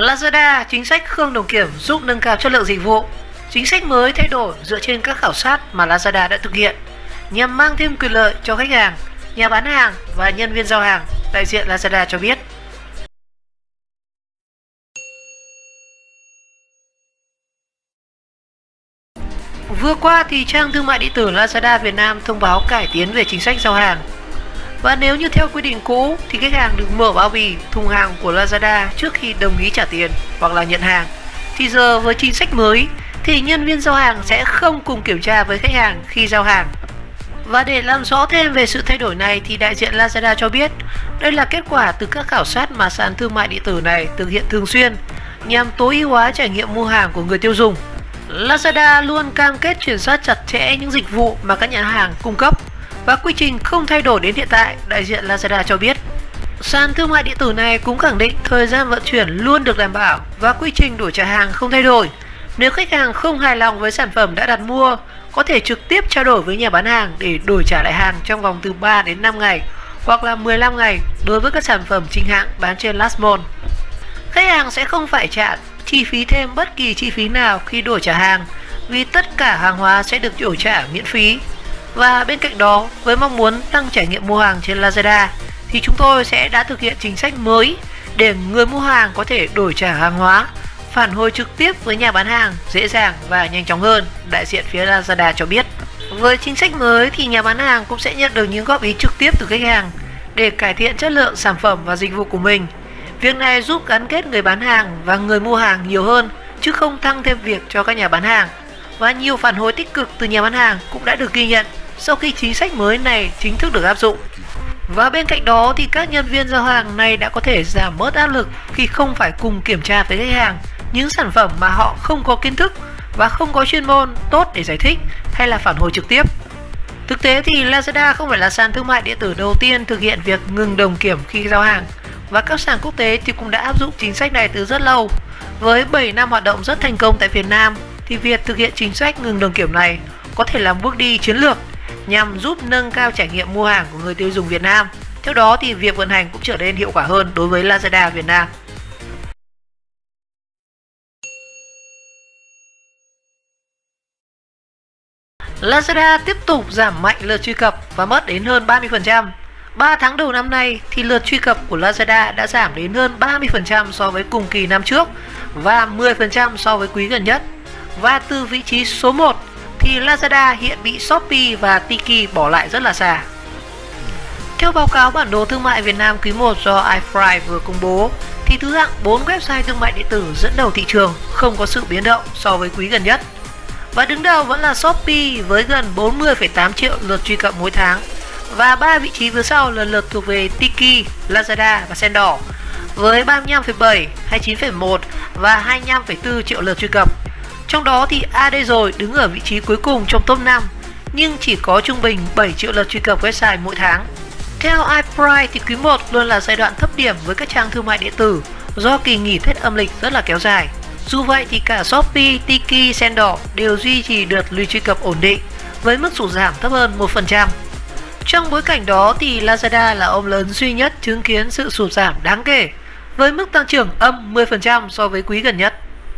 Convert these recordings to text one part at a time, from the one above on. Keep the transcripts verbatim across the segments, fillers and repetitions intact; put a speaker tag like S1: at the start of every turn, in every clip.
S1: Lazada chính sách không đồng kiểm giúp nâng cao chất lượng dịch vụ. Chính sách mới thay đổi dựa trên các khảo sát mà Lazada đã thực hiện nhằm mang thêm quyền lợi cho khách hàng, nhà bán hàng và nhân viên giao hàng, đại diện Lazada cho biết. Vừa qua thì trang thương mại điện tử Lazada Việt Nam thông báo cải tiến về chính sách giao hàng. Và nếu như theo quy định cũ thì khách hàng được mở bao bì, thùng hàng của Lazada trước khi đồng ý trả tiền hoặc là nhận hàng. Thì giờ với chính sách mới thì nhân viên giao hàng sẽ không cùng kiểm tra với khách hàng khi giao hàng. Và để làm rõ thêm về sự thay đổi này thì đại diện Lazada cho biết đây là kết quả từ các khảo sát mà sàn thương mại điện tử này thực hiện thường xuyên nhằm tối ưu hóa trải nghiệm mua hàng của người tiêu dùng. Lazada luôn cam kết kiểm soát chặt chẽ những dịch vụ mà các nhà hàng cung cấp và quy trình không thay đổi đến hiện tại, đại diện Lazada cho biết. Sàn thương mại điện tử này cũng khẳng định thời gian vận chuyển luôn được đảm bảo và quy trình đổi trả hàng không thay đổi. Nếu khách hàng không hài lòng với sản phẩm đã đặt mua, có thể trực tiếp trao đổi với nhà bán hàng để đổi trả lại hàng trong vòng từ ba đến năm ngày hoặc là mười lăm ngày đối với các sản phẩm chính hãng bán trên Last Mall. Khách hàng sẽ không phải trả chi phí thêm bất kỳ chi phí nào khi đổi trả hàng vì tất cả hàng hóa sẽ được đổi trả miễn phí. Và bên cạnh đó, với mong muốn tăng trải nghiệm mua hàng trên Lazada thì chúng tôi sẽ đã thực hiện chính sách mới để người mua hàng có thể đổi trả hàng hóa, phản hồi trực tiếp với nhà bán hàng dễ dàng và nhanh chóng hơn, đại diện phía Lazada cho biết. Với chính sách mới thì nhà bán hàng cũng sẽ nhận được những góp ý trực tiếp từ khách hàng để cải thiện chất lượng sản phẩm và dịch vụ của mình. Việc này giúp gắn kết người bán hàng và người mua hàng nhiều hơn chứ không tăng thêm việc cho các nhà bán hàng. Và nhiều phản hồi tích cực từ nhà bán hàng cũng đã được ghi nhận sau khi chính sách mới này chính thức được áp dụng. Và bên cạnh đó thì các nhân viên giao hàng này đã có thể giảm bớt áp lực khi không phải cùng kiểm tra với khách hàng những sản phẩm mà họ không có kiến thức và không có chuyên môn tốt để giải thích hay là phản hồi trực tiếp. Thực tế thì Lazada không phải là sàn thương mại điện tử đầu tiên thực hiện việc ngừng đồng kiểm khi giao hàng, và các sàn quốc tế thì cũng đã áp dụng chính sách này từ rất lâu. Với bảy năm hoạt động rất thành công tại Việt Nam thì việc thực hiện chính sách ngừng đồng kiểm này có thể là bước đi chiến lược nhằm giúp nâng cao trải nghiệm mua hàng của người tiêu dùng Việt Nam. Theo đó thì việc vận hành cũng trở nên hiệu quả hơn đối với Lazada Việt Nam. Lazada tiếp tục giảm mạnh lượt truy cập và mất đến hơn ba mươi phần trăm. ba tháng đầu năm nay thì lượt truy cập của Lazada đã giảm đến hơn ba mươi phần trăm so với cùng kỳ năm trước và mười phần trăm so với quý gần nhất. Và từ vị trí số một thì Lazada hiện bị Shopee và Tiki bỏ lại rất là xa. Theo báo cáo bản đồ thương mại Việt Nam quý một do iFly vừa công bố thì thứ hạng bốn website thương mại điện tử dẫn đầu thị trường không có sự biến động so với quý gần nhất. Và đứng đầu vẫn là Shopee với gần bốn mươi phẩy tám triệu lượt truy cập mỗi tháng. Và ba vị trí phía sau lần lượt thuộc về Tiki, Lazada và Sendor với ba mươi lăm phẩy bảy, hai mươi chín phẩy một và hai mươi lăm phẩy bốn triệu lượt truy cập. Trong đó thì a đê rồi đứng ở vị trí cuối cùng trong top năm nhưng chỉ có trung bình bảy triệu lượt truy cập website mỗi tháng. Theo iPrice thì quý một luôn là giai đoạn thấp điểm với các trang thương mại điện tử do kỳ nghỉ Tết âm lịch rất là kéo dài. Dù vậy thì cả Shopee, Tiki, Sendor đều duy trì được lượt truy cập ổn định với mức sụt giảm thấp hơn một phần trăm. Trong bối cảnh đó thì Lazada là ông lớn duy nhất chứng kiến sự sụt giảm đáng kể với mức tăng trưởng âm mười phần trăm so với quý gần nhất.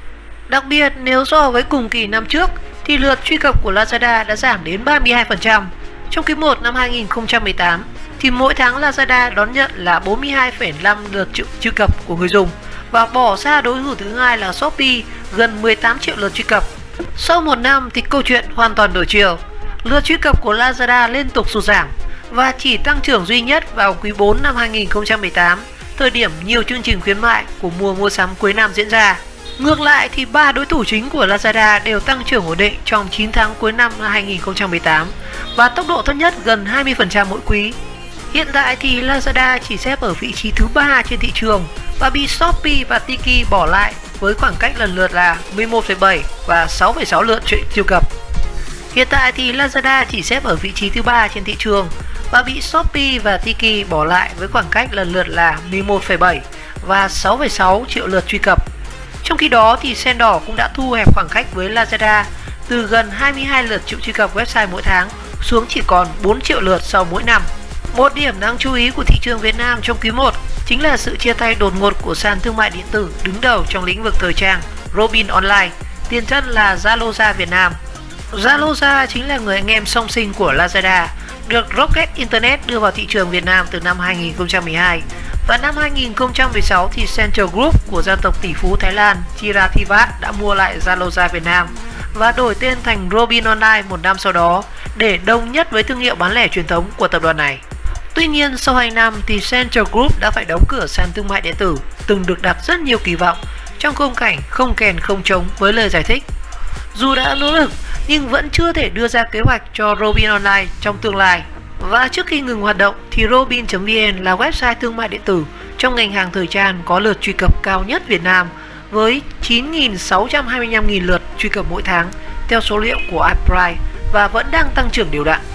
S1: Đặc biệt nếu so với cùng kỳ năm trước thì lượt truy cập của Lazada đã giảm đến ba mươi hai phần trăm. Trong quý một năm hai nghìn không trăm mười tám thì mỗi tháng Lazada đón nhận là bốn mươi hai phẩy năm lượt truy cập của người dùng và bỏ xa đối thủ thứ hai là Shopee gần mười tám triệu lượt truy cập. Sau một năm thì câu chuyện hoàn toàn đổi chiều. Lượt truy cập của Lazada liên tục sụt giảm và chỉ tăng trưởng duy nhất vào quý bốn năm hai nghìn không trăm mười tám, thời điểm nhiều chương trình khuyến mại của mùa mua sắm cuối năm diễn ra. Ngược lại thì ba đối thủ chính của Lazada đều tăng trưởng ổn định trong chín tháng cuối năm hai nghìn không trăm mười tám và tốc độ thấp nhất gần hai mươi phần trăm mỗi quý. Hiện tại thì Lazada chỉ xếp ở vị trí thứ ba trên thị trường và bị Shopee và Tiki bỏ lại với khoảng cách lần lượt là mười một phẩy bảy và sáu phẩy sáu lượt truy cập. Hiện tại thì Lazada chỉ xếp ở vị trí thứ ba trên thị trường và bị Shopee và Tiki bỏ lại với khoảng cách lần lượt là mười một phẩy bảy và sáu phẩy sáu triệu lượt truy cập. Trong khi đó thì Sendor cũng đã thu hẹp khoảng cách với Lazada từ gần hai mươi hai lượt truy cập website mỗi tháng xuống chỉ còn bốn triệu lượt sau mỗi năm. Một điểm đáng chú ý của thị trường Việt Nam trong quý một chính là sự chia tay đột ngột của sàn thương mại điện tử đứng đầu trong lĩnh vực thời trang Robin Online, tiền thân là Zaloza Việt Nam. Zaloza chính là người anh em song sinh của Lazada, được Rocket Internet đưa vào thị trường Việt Nam từ năm hai nghìn không trăm mười hai. Và năm hai nghìn không trăm mười sáu thì Central Group của gia tộc tỷ phú Thái Lan Chirathivat đã mua lại Zaloza Việt Nam và đổi tên thành Robin Online một năm sau đó để đồng nhất với thương hiệu bán lẻ truyền thống của tập đoàn này. Tuy nhiên, sau hai năm thì Central Group đã phải đóng cửa sàn thương mại điện tử từng được đặt rất nhiều kỳ vọng trong khung cảnh không kèn không trống với lời giải thích. Dù đã nỗ lực nhưng vẫn chưa thể đưa ra kế hoạch cho Robin Online trong tương lai. Và trước khi ngừng hoạt động thì Robin chấm vn là website thương mại điện tử trong ngành hàng thời trang có lượt truy cập cao nhất Việt Nam với chín nghìn sáu trăm hai mươi lăm nghìn lượt truy cập mỗi tháng theo số liệu của iPrice và vẫn đang tăng trưởng đều đặn.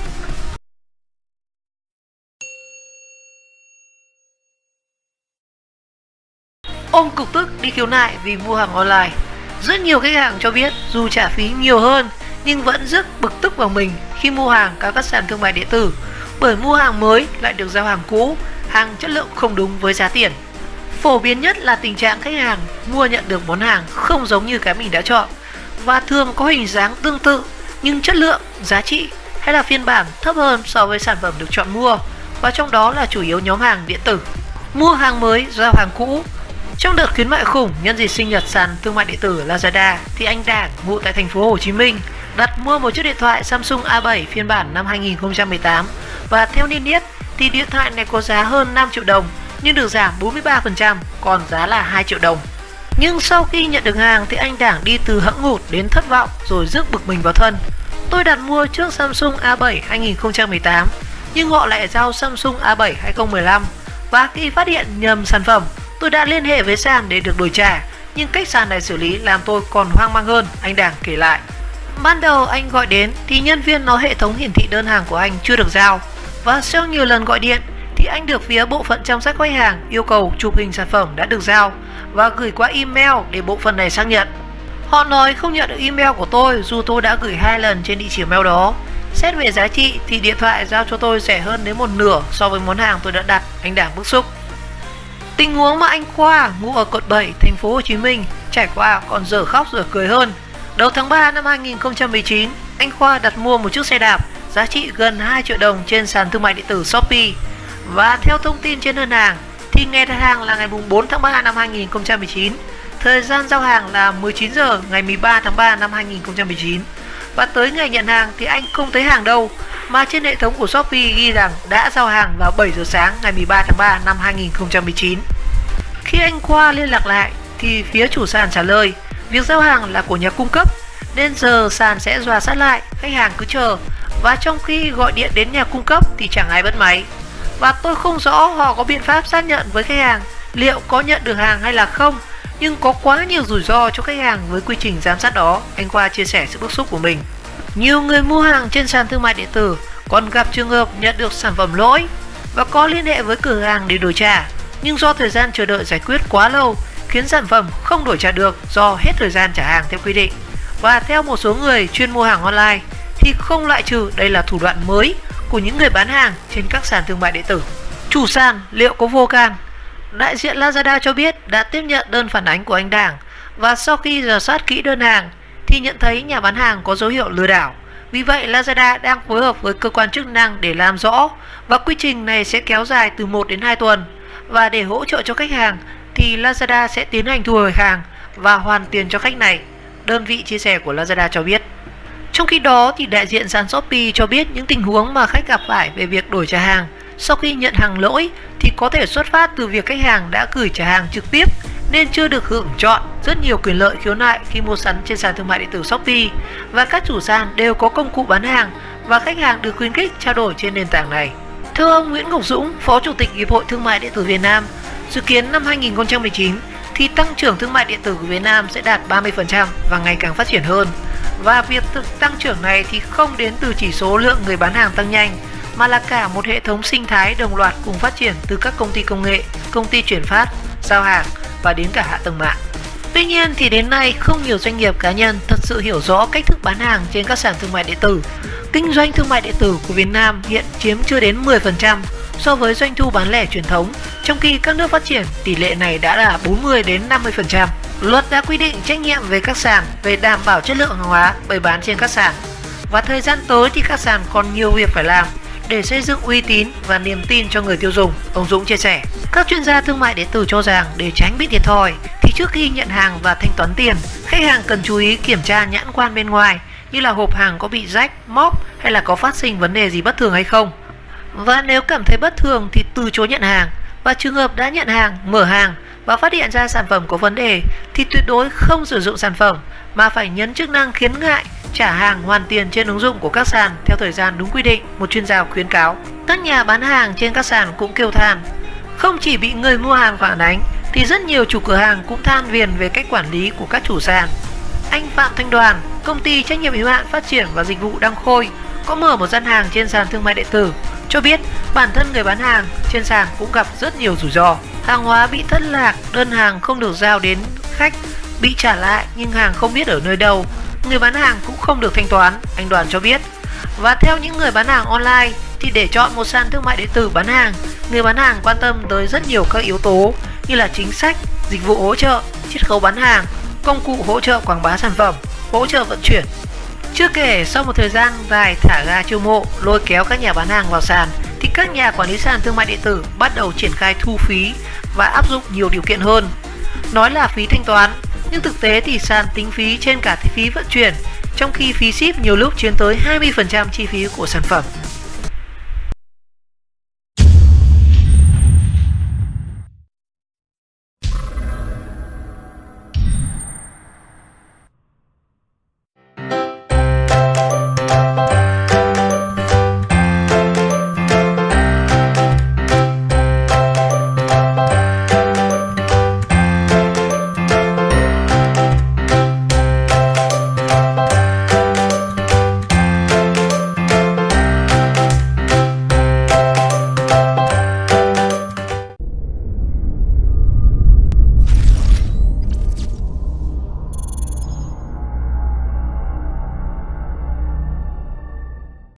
S1: Ôm cục tức đi khiếu nại vì mua hàng online. Rất nhiều khách hàng cho biết dù trả phí nhiều hơn nhưng vẫn rất bực tức vào mình khi mua hàng các các sàn thương mại điện tử, bởi mua hàng mới lại được giao hàng cũ, hàng chất lượng không đúng với giá tiền. Phổ biến nhất là tình trạng khách hàng mua nhận được món hàng không giống như cái mình đã chọn và thường có hình dáng tương tự nhưng chất lượng, giá trị hay là phiên bản thấp hơn so với sản phẩm được chọn mua, và trong đó là chủ yếu nhóm hàng điện tử. Mua hàng mới giao hàng cũ. Trong đợt khuyến mại khủng nhân dịp sinh nhật sàn thương mại điện tử Lazada thì anh Đảng ngụ tại thành phố Hồ Chí Minh đặt mua một chiếc điện thoại Samsung A bảy phiên bản năm hai nghìn không trăm mười tám và theo niêm yết thì điện thoại này có giá hơn năm triệu đồng nhưng được giảm bốn mươi ba phần trăm, còn giá là hai triệu đồng. Nhưng sau khi nhận được hàng thì anh Đảng đi từ hẫng hụt đến thất vọng rồi rước bực mình vào thân. Tôi đặt mua chiếc Samsung A bảy hai nghìn không trăm mười tám nhưng họ lại giao Samsung A bảy hai nghìn không trăm mười lăm, và khi phát hiện nhầm sản phẩm, tôi đã liên hệ với sàn để được đổi trả, nhưng cách sàn này xử lý làm tôi còn hoang mang hơn, anh Đảng kể lại. Ban đầu anh gọi đến thì nhân viên nói hệ thống hiển thị đơn hàng của anh chưa được giao, và sau nhiều lần gọi điện thì anh được phía bộ phận chăm sóc khách hàng yêu cầu chụp hình sản phẩm đã được giao và gửi qua email để bộ phận này xác nhận. Họ nói không nhận được email của tôi dù tôi đã gửi hai lần trên địa chỉ mail đó. Xét về giá trị thì điện thoại giao cho tôi rẻ hơn đến một nửa so với món hàng tôi đã đặt, anh Đảng bức xúc. Tình huống mà anh Khoa ngụ ở quận bảy, thành phố Hồ Chí Minh trải qua còn dở khóc dở cười hơn. Đầu tháng ba năm hai nghìn không trăm mười chín, anh Khoa đặt mua một chiếc xe đạp giá trị gần hai triệu đồng trên sàn thương mại điện tử Shopee. Và theo thông tin trên đơn hàng thì ngày đặt hàng là ngày bốn tháng ba năm hai nghìn không trăm mười chín. Thời gian giao hàng là mười chín giờ ngày mười ba tháng ba năm hai nghìn không trăm mười chín. Và tới ngày nhận hàng thì anh không thấy hàng đâu, mà trên hệ thống của Shopee ghi rằng đã giao hàng vào bảy giờ sáng ngày mười ba tháng ba năm hai nghìn không trăm mười chín. Khi anh Khoa liên lạc lại thì phía chủ sàn trả lời việc giao hàng là của nhà cung cấp nên giờ sàn sẽ rà soát lại, khách hàng cứ chờ. Và trong khi gọi điện đến nhà cung cấp thì chẳng ai bắt máy. Và tôi không rõ họ có biện pháp xác nhận với khách hàng liệu có nhận được hàng hay là không, nhưng có quá nhiều rủi ro cho khách hàng với quy trình giám sát đó, anh Khoa chia sẻ sự bức xúc của mình. Nhiều người mua hàng trên sàn thương mại điện tử còn gặp trường hợp nhận được sản phẩm lỗi và có liên hệ với cửa hàng để đổi trả, nhưng do thời gian chờ đợi giải quyết quá lâu khiến sản phẩm không đổi trả được do hết thời gian trả hàng theo quy định. Và theo một số người chuyên mua hàng online thì không loại trừ đây là thủ đoạn mới của những người bán hàng trên các sàn thương mại điện tử. Chủ sàn liệu có vô can? Đại diện Lazada cho biết đã tiếp nhận đơn phản ánh của anh Đảng và sau khi rà soát kỹ đơn hàng thì nhận thấy nhà bán hàng có dấu hiệu lừa đảo. Vì vậy Lazada đang phối hợp với cơ quan chức năng để làm rõ, và quy trình này sẽ kéo dài từ một đến hai tuần. Và để hỗ trợ cho khách hàng thì Lazada sẽ tiến hành thu hồi hàng và hoàn tiền cho khách này, đơn vị chia sẻ của Lazada cho biết. Trong khi đó thì đại diện sàn Shopee cho biết những tình huống mà khách gặp phải về việc đổi trả hàng sau khi nhận hàng lỗi thì có thể xuất phát từ việc khách hàng đã gửi trả hàng trực tiếp nên chưa được hưởng chọn rất nhiều quyền lợi khiếu nại khi mua sắm trên sàn thương mại điện tử Shopee, và các chủ sàn đều có công cụ bán hàng và khách hàng được khuyến khích trao đổi trên nền tảng này. Theo ông Nguyễn Ngọc Dũng, Phó Chủ tịch Hiệp hội Thương mại điện tử Việt Nam, dự kiến năm hai nghìn không trăm mười chín thì tăng trưởng thương mại điện tử của Việt Nam sẽ đạt ba mươi phần trăm và ngày càng phát triển hơn. Và việc tăng trưởng này thì không đến từ chỉ số lượng người bán hàng tăng nhanh, mà là cả một hệ thống sinh thái đồng loạt cùng phát triển từ các công ty công nghệ, công ty chuyển phát, giao hàng và đến cả hạ tầng mạng. Tuy nhiên thì đến nay không nhiều doanh nghiệp cá nhân thật sự hiểu rõ cách thức bán hàng trên các sàn thương mại điện tử. Kinh doanh thương mại điện tử của Việt Nam hiện chiếm chưa đến mười phần trăm, so với doanh thu bán lẻ truyền thống, trong khi các nước phát triển tỷ lệ này đã là bốn mươi đến năm mươi phần trăm. Luật đã quy định trách nhiệm về các sàn về đảm bảo chất lượng hàng hóa bày bán trên các sàn. Và thời gian tới thì các sàn còn nhiều việc phải làm để xây dựng uy tín và niềm tin cho người tiêu dùng, ông Dũng chia sẻ. Các chuyên gia thương mại điện tử cho rằng để tránh bị thiệt thòi thì trước khi nhận hàng và thanh toán tiền, khách hàng cần chú ý kiểm tra nhãn quan bên ngoài như là hộp hàng có bị rách, móc hay là có phát sinh vấn đề gì bất thường hay không. Và nếu cảm thấy bất thường thì từ chối nhận hàng. Và trường hợp đã nhận hàng, mở hàng và phát hiện ra sản phẩm có vấn đề thì tuyệt đối không sử dụng sản phẩm mà phải nhấn chức năng khiếu nại, trả hàng hoàn tiền trên ứng dụng của các sàn theo thời gian đúng quy định, một chuyên gia khuyến cáo. Các nhà bán hàng trên các sàn cũng kêu than, không chỉ bị người mua hàng phản ánh thì rất nhiều chủ cửa hàng cũng than phiền về cách quản lý của các chủ sàn. Anh Phạm Thanh Đoàn, công ty trách nhiệm hữu hạn phát triển và dịch vụ Đăng Khôi, có mở một gian hàng trên sàn thương mại điện tử, cho biết bản thân người bán hàng trên sàn cũng gặp rất nhiều rủi ro. Hàng hóa bị thất lạc, đơn hàng không được giao đến khách, bị trả lại nhưng hàng không biết ở nơi đâu, người bán hàng cũng không được thanh toán, anh Đoàn cho biết. Và theo những người bán hàng online thì để chọn một sàn thương mại điện tử bán hàng, người bán hàng quan tâm tới rất nhiều các yếu tố như là chính sách, dịch vụ hỗ trợ, chiết khấu bán hàng, công cụ hỗ trợ quảng bá sản phẩm, hỗ trợ vận chuyển. Chưa kể sau một thời gian dài thả ga chiêu mộ, lôi kéo các nhà bán hàng vào sàn thì các nhà quản lý sàn thương mại điện tử bắt đầu triển khai thu phí và áp dụng nhiều điều kiện hơn. Nói là phí thanh toán, nhưng thực tế thì sàn tính phí trên cả phí vận chuyển, trong khi phí ship nhiều lúc chiếm tới hai mươi phần trăm chi phí của sản phẩm.